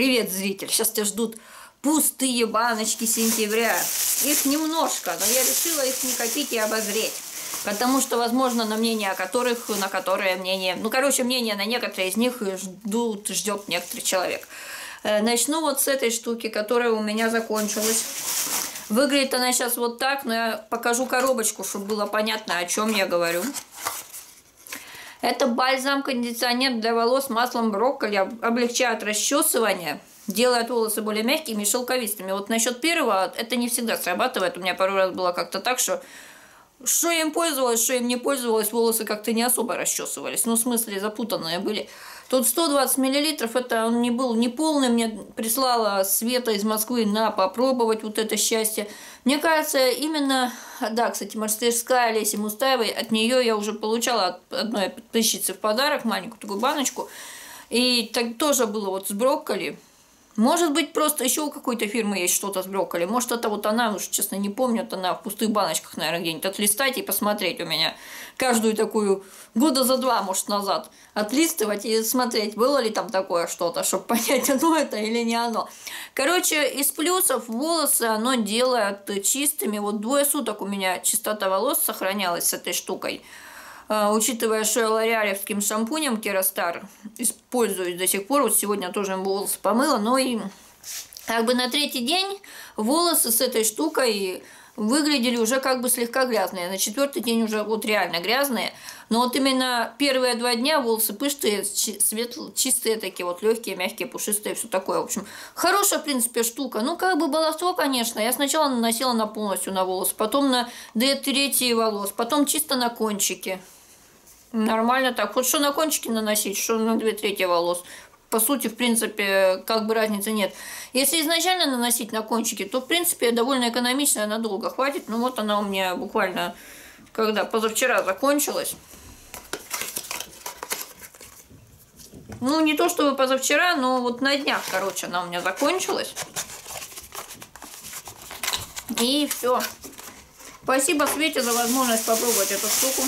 Привет, зритель! Сейчас тебя ждут пустые баночки сентября. Их немножко, но я решила их не копить и обозреть. Потому что, возможно, на мнение на которые мнение... мнение на некоторые из них ждет некоторый человек. Начну вот с этой штуки, которая у меня закончилась. Выглядит она сейчас вот так, но я покажу коробочку, чтобы было понятно, о чем я говорю. Это бальзам-кондиционер для волос с маслом брокколи, облегчает расчесывание, делает волосы более мягкими и шелковистыми. Вот насчет первого, это не всегда срабатывает. У меня пару раз было как-то так, что я им пользовалась, что им не пользовалась, волосы как-то не особо расчесывались. Ну, в смысле, запутанные были. Тут 120 мл, это он не был не полный, мне прислала Света из Москвы на попробовать вот это счастье. Мне кажется, именно, да, кстати, мастерская Леси Мустаевой, от нее я уже получала от одной подписчицы в подарок маленькую такую баночку. И так тоже было вот с брокколи. Может быть, просто еще у какой-то фирмы есть что-то с брокколи. Может, это вот она, уж честно не помню, это она в пустых баночках, наверное, где-нибудь отлистать и посмотреть у меня. Каждую такую, года за 2, может, назад отлистывать и смотреть, было ли там такое что-то, чтобы понять, оно это или не оно. Короче, из плюсов волосы оно делает чистыми. Вот 2 суток у меня чистота волос сохранялась с этой штукой. Учитывая, что я лореалевским шампунем Kerastар используюсь до сих пор, вот сегодня тоже волосы помыла, но и как бы на 3-й день волосы с этой штукой выглядели уже как бы слегка грязные, на 4-й день уже вот реально грязные, но вот именно первые 2 дня волосы пышные, чистые такие вот, легкие, мягкие, пушистые, все такое, в общем, хорошая, в принципе, штука. Ну, как бы баловство, конечно, я сначала наносила полностью на волос, потом на 2/3 волос, потом чисто на кончики. Нормально так. Вот что на кончики наносить, что на 2/3 волос. По сути, в принципе, как бы разницы нет. Если изначально наносить на кончики, то, в принципе, довольно экономично, надолго хватит. Ну, вот она у меня буквально, когда позавчера закончилась. Ну, не то чтобы позавчера, но вот на днях, короче, она у меня закончилась. И все. Спасибо Свете за возможность попробовать эту штуку.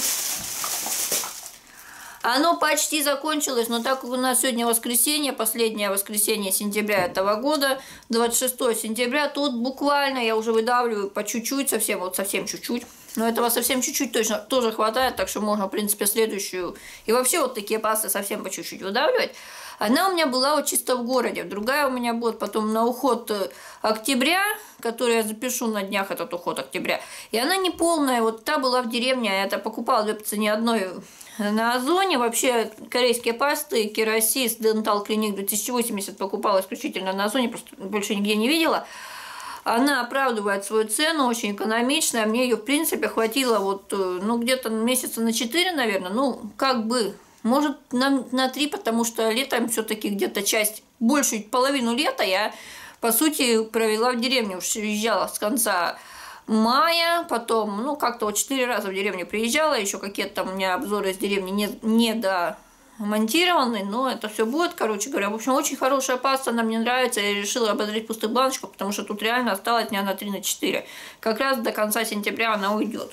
Оно почти закончилось, но так как у нас сегодня воскресенье, последнее воскресенье сентября этого года, 26 сентября, тут буквально я уже выдавливаю по чуть-чуть, совсем чуть-чуть. Но этого совсем чуть-чуть точно тоже хватает, так что можно, в принципе, следующую. И вообще вот такие пасты совсем по чуть-чуть выдавливать. Одна у меня была вот чисто в городе, другая у меня будет потом на уход октября, который я запишу на днях, этот уход октября. И она не полная, вот та была в деревне, я это покупала в цене одной на Озоне. Вообще корейские пасты, Керасис, Dental Clinic 2080 покупала исключительно на Озоне, просто больше нигде не видела. Она оправдывает свою цену, очень экономичная. Мне ее, в принципе, хватило вот, ну, где-то месяца на 4, наверное. Ну, как бы, может, на 3, потому что летом все-таки где-то большую половину лета я, по сути, провела в деревне. Уж уезжала с конца мая, потом, ну, как-то вот 4 раза в деревню приезжала. Еще какие-то там у меня обзоры из деревни не монтированный, но это все будет, короче говоря. В общем, очень хорошая паста, она мне нравится. Я решила обозреть пустых баночку, потому что тут реально осталось дня на 3-4. Как раз до конца сентября она уйдет.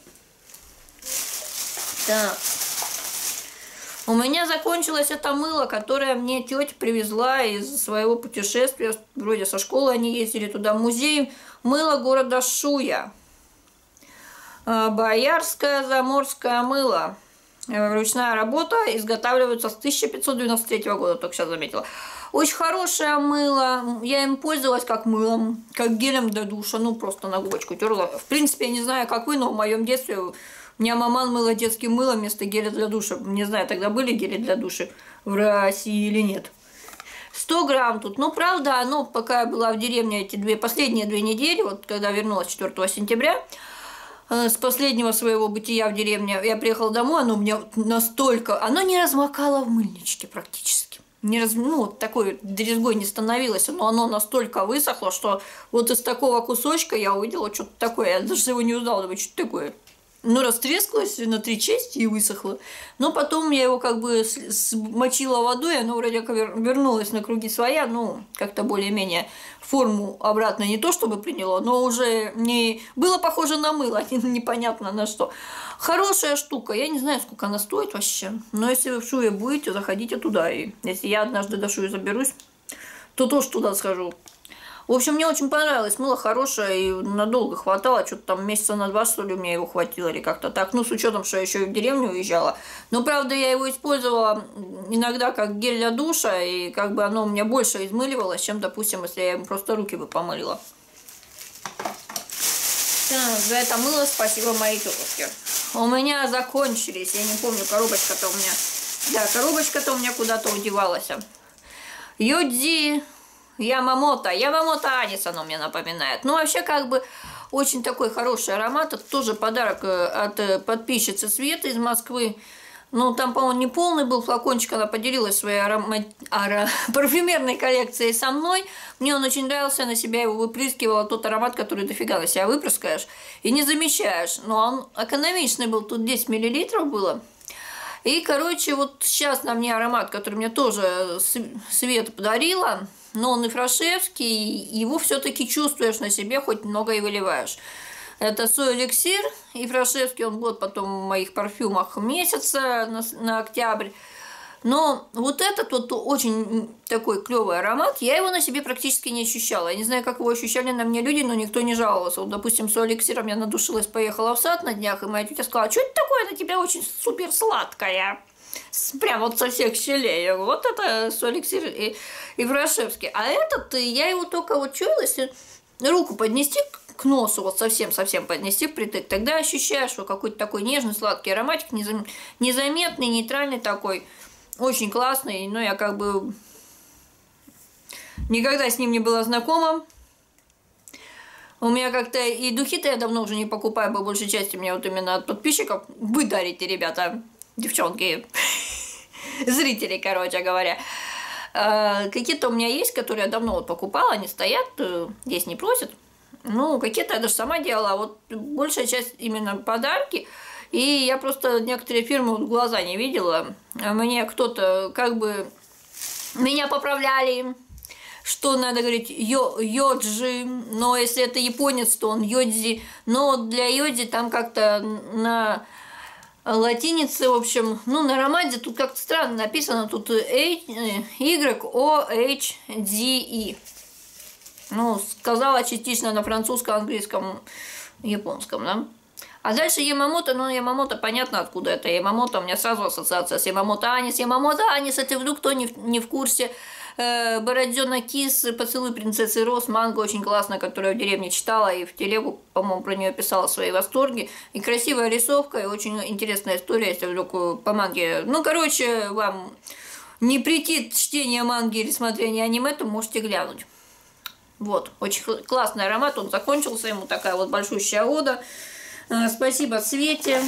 Так. У меня закончилось это мыло, которое мне тетя привезла из своего путешествия. Вроде со школы они ездили туда, в музей. Мыло города Шуя. Боярское заморское мыло. Ручная работа, изготавливается с 1593 года, только сейчас заметила. Очень хорошее мыло, я им пользовалась как мылом, как гелем для душа, ну просто на губочку терла. В принципе, я не знаю, как вы, но в моем детстве у меня маман мыла детским мылом вместо геля для душа. Не знаю, тогда были гели для душа в России или нет. 100 грамм тут. Ну, правда, оно, пока я была в деревне эти последние 2 недели, вот когда вернулась 4 сентября, с последнего своего бытия в деревне, я приехала домой, оно у меня настолько... Оно не размокало в мыльничке практически. Ну, вот такой дрезгой не становилось, но оно настолько высохло, что вот из такого кусочка я увидела что-то такое. Я даже его не узнала, думаю, что такое. Ну, растрескалось на 3 части и высохло. Но потом я его как бы смочила водой, оно вроде как вернулось на круги своя, ну, как-то более-менее форму обратно не то чтобы приняло, но уже не было похоже на мыло, непонятно на что. Хорошая штука, я не знаю, сколько она стоит вообще, но если вы в Шуе будете, заходите туда. И если я однажды до Шуи заберусь, то тоже туда схожу. В общем, мне очень понравилось. Мыло хорошее и надолго хватало. Что-то там месяца на 2, что ли, у меня его хватило или как-то так. Ну, с учетом, что я еще и в деревню уезжала. Но, правда, я его использовала иногда как гель для душа. И как бы оно у меня больше измыливалось, чем, допустим, если я им просто руки бы помылила. Так, за это мыло спасибо моей тетушке. У меня закончились. Я не помню, коробочка-то у меня... Да, коробочка-то у меня куда-то удевалась. Йодзи... Ямамото Анис, оно мне напоминает. Ну, вообще, как бы, очень такой хороший аромат. Это тоже подарок от подписчицы Светы из Москвы. Ну, там, по-моему, не полный был флакончик. Она поделилась своей парфюмерной коллекцией со мной. Мне он очень нравился. Я на себя его выпрыскивала. Тот аромат, который дофига на себя выпрыскаешь и не замечаешь. Но он экономичный был. Тут 10 мл было. И, короче, вот сейчас на мне аромат, который мне тоже Света подарила. Но он и фрашевский, его все-таки чувствуешь на себе, хоть много и выливаешь. Это Соэликсир и фрашевский, он будет потом в моих парфюмах месяца на октябрь. Но вот этот вот очень такой клевый аромат, я его на себе практически не ощущала. Я не знаю, как его ощущали на мне люди, но никто не жаловался. Вот, допустим, Соэликсиром я надушилась, поехала в сад на днях, и моя тетя сказала: что это такое на тебя очень супер сладкое? Прям вот со всех щелей. Вот это Соэликсир и фрашевский. А этот, я его только вот чуяла, если руку поднести к носу, вот совсем поднести впритык, тогда ощущаешь, что какой-то такой нежный сладкий ароматик, незаметный, нейтральный такой, очень классный. Но я как бы никогда с ним не была знакома. У меня как-то и духи-то я давно уже не покупаю, по большей части мне вот именно от подписчиков. Вы дарите, ребята, девчонки, зрители, короче говоря. Какие-то у меня есть, которые я давно вот покупала, они стоят, здесь не просят. Ну, какие-то я даже сама делала, а вот большая часть именно подарки. И я просто некоторые фирмы в глаза не видела. Мне кто-то как бы меня поправляли, что надо говорить йоджи, но если это японец, то он йодзи. Но для йодзи там как-то на латинице, в общем, ну, на аромате тут как-то странно написано, тут Y-O-H-D-E. Ну, сказала частично на французском, английском, японском, да. А дальше Ямамото, ну, Ямамото, понятно, откуда это. Ямамото, у меня сразу ассоциация с Ямамото Анис. Ямамото Анис, это вдруг кто не в курсе. Бородёна Кис, Поцелуй принцессы Роз, манга очень классная, которую я в деревне читала, и в телегу, по-моему, про нее писала свои восторги. И красивая рисовка, и очень интересная история, если вдруг по манге... Ну, короче, вам не претит чтение манги или смотрение аниме, то можете глянуть. Вот, очень классный аромат, он закончился, ему такая вот большущая ода. Спасибо Свете.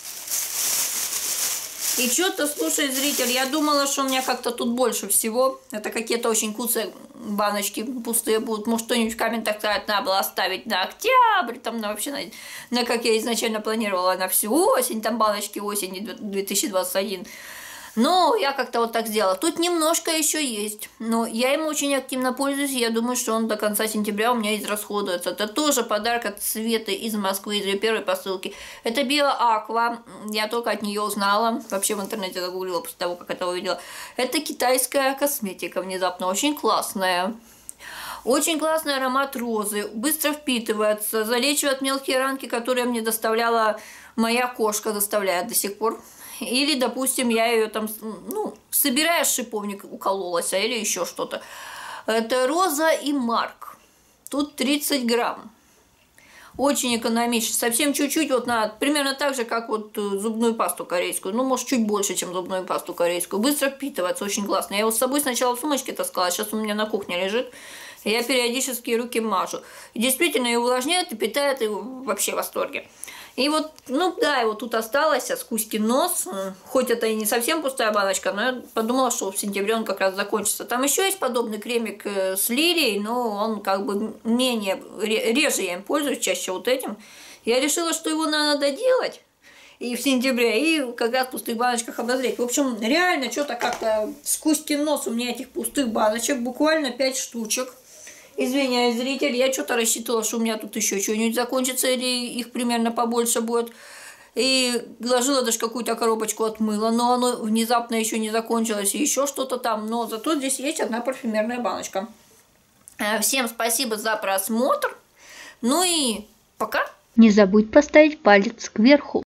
И что-то, слушай, зритель, я думала, что у меня как-то тут больше всего. Это какие-то очень куцые баночки пустые будут. Может, кто-нибудь в комментах сказать, надо было оставить на октябрь, там, вообще, на как я изначально планировала, на всю осень, там, баночки осени 2021. Но я как-то вот так сделала. Тут немножко еще есть, но я им очень активно пользуюсь, и я думаю, что он до конца сентября у меня израсходуется. Это тоже подарок от Светы из Москвы, из ее первой посылки. Это Биоаква, я только от нее узнала, вообще в интернете загуглила после того, как это увидела. Это китайская косметика, внезапно очень классная. Очень классный аромат розы, быстро впитывается, залечивает мелкие ранки, которые мне доставляла моя кошка, доставляет до сих пор. Или, допустим, я ее там, ну, собирая шиповник, укололась, или еще что-то. Это роза и марк. Тут 30 грамм. Очень экономично. Совсем чуть-чуть, вот на примерно так же, как вот зубную пасту корейскую. Ну, может, чуть больше, чем зубную пасту корейскую. Быстро впитывается, очень классно. Я его с собой сначала в сумочке таскала, сейчас у меня на кухне лежит. Я периодически руки мажу. И действительно, и увлажняет, и питает, и вообще в восторге. И вот, ну да, его тут осталось, с Кузькин нос, хоть это и не совсем пустая баночка, но я подумала, что в сентябре он как раз закончится. Там еще есть подобный кремик с лилией, но он как бы менее, реже я им пользуюсь, чаще вот этим. Я решила, что его надо доделать и в сентябре, и как раз в пустых баночках обозреть. В общем, реально что-то как-то с Кузькин нос у меня этих пустых баночек, буквально 5 штучек. Извиняюсь, зритель, я что-то рассчитывала, что у меня тут еще что-нибудь закончится, или их примерно побольше будет. И вложила даже какую-то коробочку от мыла, но оно внезапно еще не закончилось, и еще что-то там. Но зато здесь есть одна парфюмерная баночка. Всем спасибо за просмотр. Ну и пока. Не забудь поставить палец кверху.